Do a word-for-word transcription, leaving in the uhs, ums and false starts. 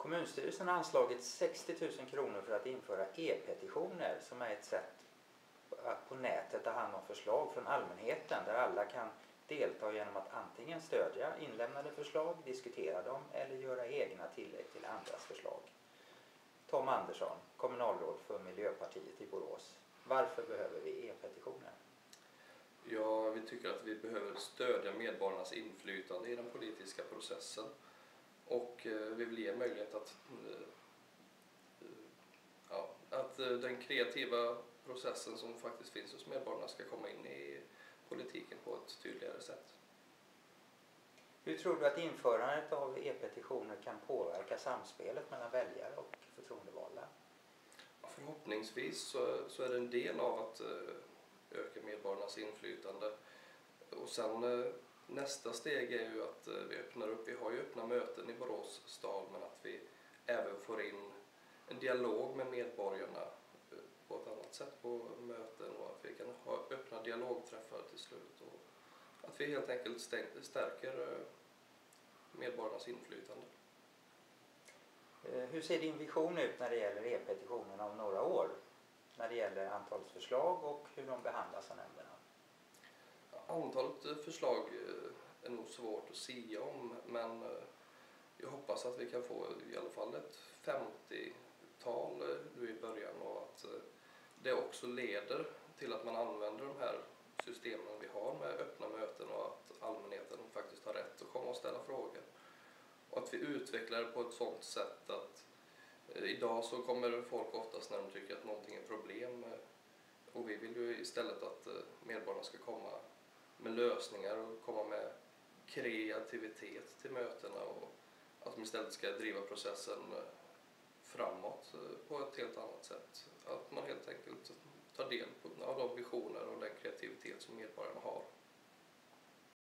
Kommunstyrelsen har anslagit sextio tusen kronor för att införa e-petitioner som är ett sätt att på nätet ta hand om förslag från allmänheten där alla kan delta genom att antingen stödja inlämnade förslag, diskutera dem eller göra egna tillägg till andras förslag. Tom Andersson, kommunalråd för Miljöpartiet i Borås. Varför behöver vi e-petitioner? Ja, vi tycker att vi behöver stödja medborgarnas inflytande i den politiska processen. Och eh, vi vill ge möjlighet att, eh, ja, att eh, den kreativa processen som faktiskt finns hos medborgarna ska komma in i politiken på ett tydligare sätt. Hur tror du att införandet av e-petitioner kan påverka samspelet mellan väljare och förtroendevalda? Ja, förhoppningsvis så, så är det en del av att eh, öka medborgarnas inflytande. Och sen eh, nästa steg är ju att eh, vi öppnar upp, vi har ju öppna möten i Borås stad, men att vi även får in en dialog med medborgarna eh, på ett annat sätt på möten, och att vi kan ha öppna dialogträffar till slut, och att vi helt enkelt stärker eh, medborgarnas inflytande. Hur ser din vision ut när det gäller e-petitionerna om några år? När det gäller antalet förslag och hur de behandlas av nämnderna? Antalet förslag är nog svårt att sia om, men jag hoppas att vi kan få i alla fall ett femtiotal nu i början, och att det också leder till att man använder de här systemen vi har med öppna möten och att allmänheten faktiskt har rätt att komma och ställa frågor. Och att vi utvecklar det på ett sådant sätt att idag så kommer folk oftast när de tycker att någonting är problem, och vi vill ju istället att medborgarna ska komma med lösningar och komma med kreativitet till mötena, och att de istället ska driva processen framåt på ett helt annat sätt. Att man helt enkelt tar del av de visioner